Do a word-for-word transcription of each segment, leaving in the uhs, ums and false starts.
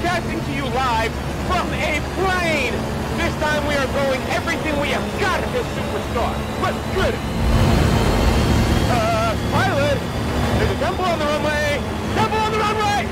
broadcasting to you live from a plane. This time we are going everything we have got at this superstar. Let's get it. Uh, pilot, there's a temple on the runway. Temple on the runway!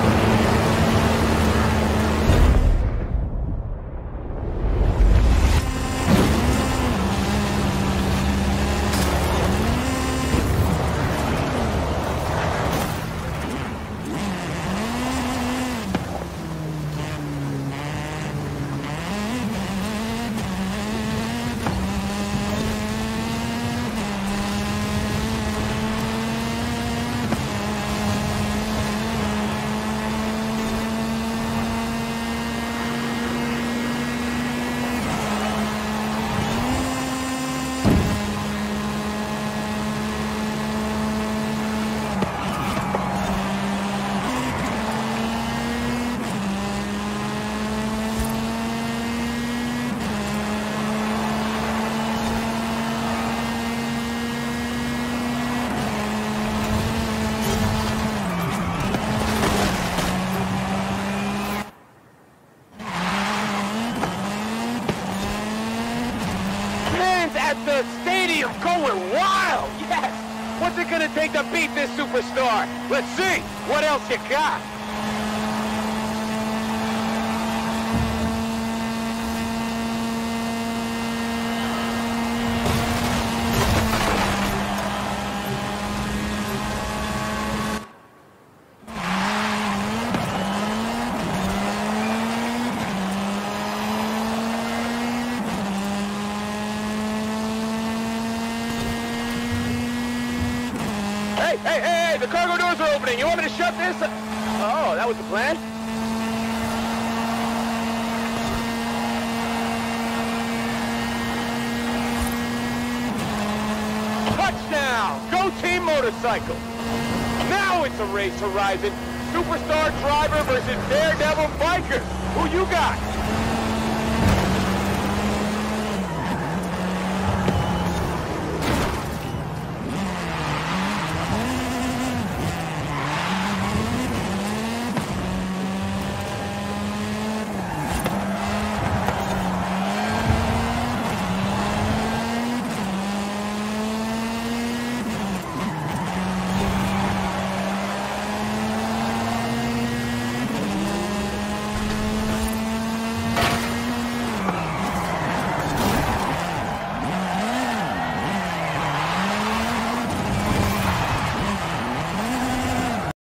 At the stadium going wild, yes! What's it gonna take to beat this superstar? Let's see, what else you got? Hey, hey, hey, the cargo doors are opening. You want me to shut this? Oh, that was the plan? Touchdown! Go Team Motorcycle! Now it's a race, Horizon. Superstar driver versus Daredevil biker. Who you got?